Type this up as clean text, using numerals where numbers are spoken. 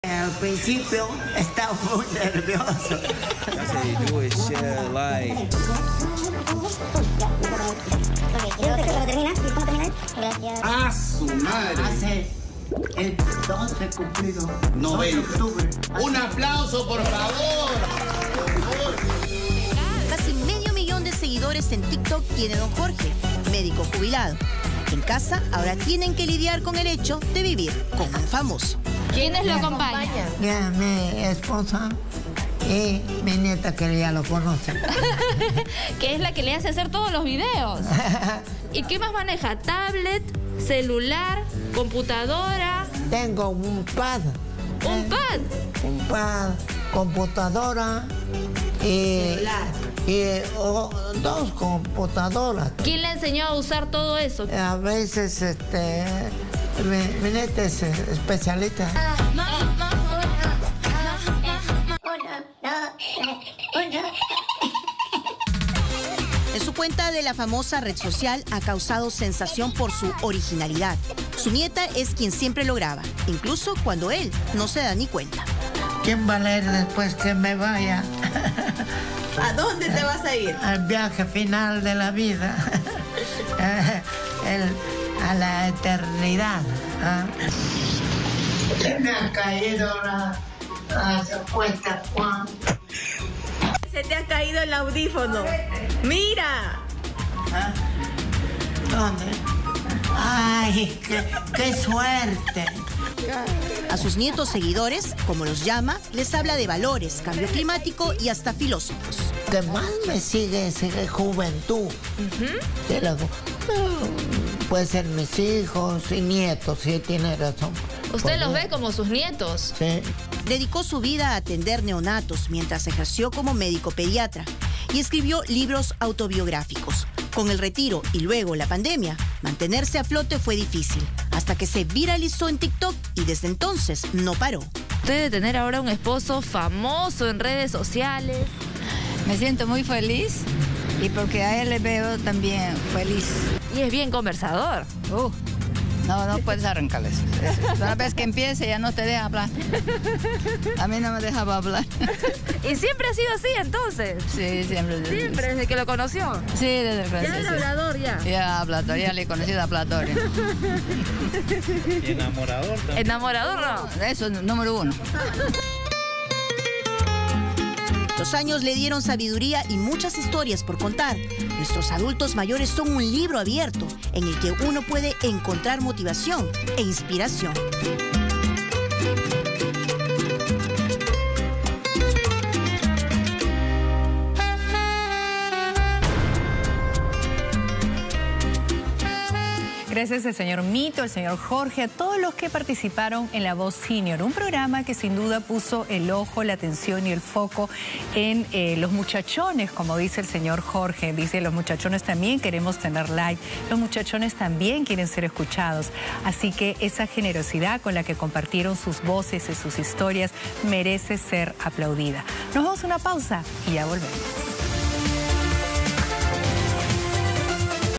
Al principio estaba muy nervioso. ¡Ah, su madre! Hace el 12 cumplido. 90. De octubre. ¡Un aplauso, por favor! Casi medio millón de seguidores en TikTok tiene don Jorge, médico jubilado. En casa ahora tienen que lidiar con el hecho de vivir con un famoso. ¿Quiénes lo acompañan? Mi esposa y mi nieta, que ya lo conoce. Que es la que le hace hacer todos los videos. ¿Y qué más maneja? ¿Tablet, celular, computadora? Tengo un pad. ¿Un pad? Un pad, computadora y... Celular. Y dos computadoras. ¿Quién le enseñó a usar todo eso? A veces, mi nieta es especialista. En su cuenta de la famosa red social ha causado sensación por su originalidad. Su nieta es quien siempre lo graba, incluso cuando él no se da ni cuenta. ¿Quién va a leer después que me vaya? ¿A dónde te vas a ir? Al viaje final de la vida. A la eternidad. Se me ha caído la cuesta, Juan. Se te ha caído el audífono. ¡Mira! ¿Dónde? ¡Ay, qué suerte! A sus nietos seguidores, como los llama, les habla de valores, cambio climático y hasta filósofos. Lo que más me sigue juventud. Puede ser mis hijos y nietos, sí, tiene razón. ¿Usted los ve como sus nietos? Sí. Dedicó su vida a atender neonatos mientras ejerció como médico pediatra y escribió libros autobiográficos. Con el retiro y luego la pandemia, mantenerse a flote fue difícil, hasta que se viralizó en TikTok y desde entonces no paró. Usted debe tener ahora un esposo famoso en redes sociales. Me siento muy feliz y porque a él le veo también feliz. Y es bien conversador. No puedes arrancarle eso. Una vez que empiece ya no te deja hablar. A mí no me dejaba hablar. ¿Y siempre ha sido así entonces? Sí, siempre. ¿Siempre desde que lo conoció? Sí, desde que ¿Ya era hablador ya? Ya hablatorio, ya le he conocido hablatorio. ¿Y enamorador también? ¿Enamorador no? Eso es número uno. Los años le dieron sabiduría y muchas historias por contar. Nuestros adultos mayores son un libro abierto en el que uno puede encontrar motivación e inspiración. Gracias al señor Mito, al señor Jorge, a todos los que participaron en La Voz Senior, un programa que sin duda puso el ojo, la atención y el foco en los muchachones, como dice el señor Jorge. Dice, los muchachones también queremos tener like, los muchachones también quieren ser escuchados. Así que esa generosidad con la que compartieron sus voces y sus historias merece ser aplaudida. Nos vamos a una pausa y ya volvemos.